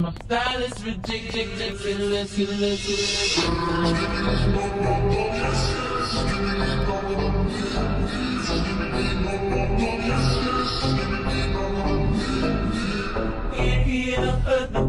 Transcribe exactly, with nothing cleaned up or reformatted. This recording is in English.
My style is ridiculous, ridiculous. Can't get up